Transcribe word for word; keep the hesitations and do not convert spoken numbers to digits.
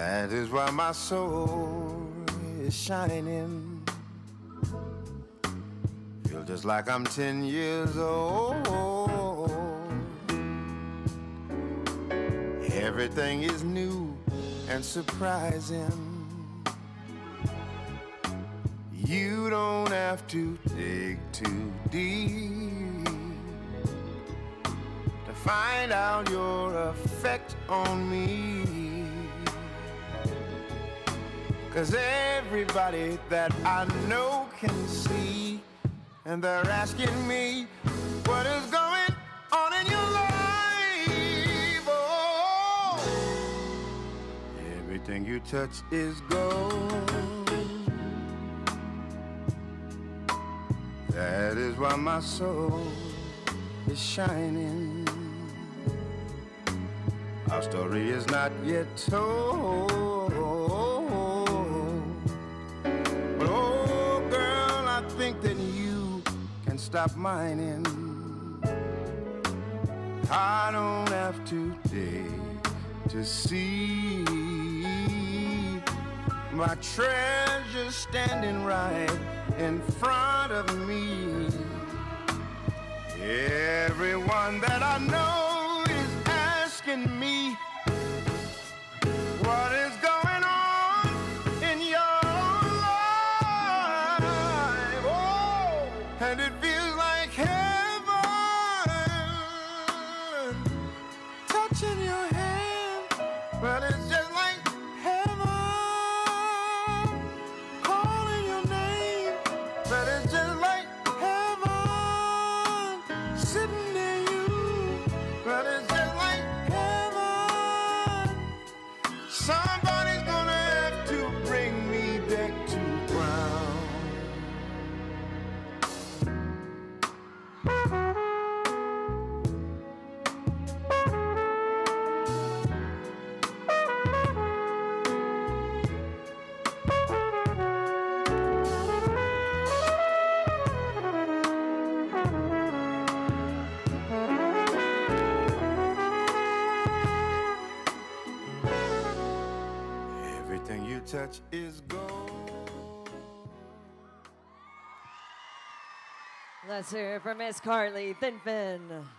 That is why my soul is shining. Feel just like I'm ten years old. Everything is new and surprising. You don't have to dig too deep to find out your effect on me. 'Cause everybody that I know can see, and they're asking me what is going on in your life. Oh, everything you touch is gold. That is why my soul is shining. Our story is not yet told. But oh girl, I think that you can stop mining. I don't have to dig to see my treasure standing right in front of me. Everyone that I know is asking me what is going on in your life. Oh, and it feels like heaven touching your hand, but it's just like heaven calling your name. But it's just like heaven sitting near you. But it's just like heaven. Somebody's gonna have to bring me back to ground. Everything you touch is gold. Let's hear it for Miss Carly Thinfen.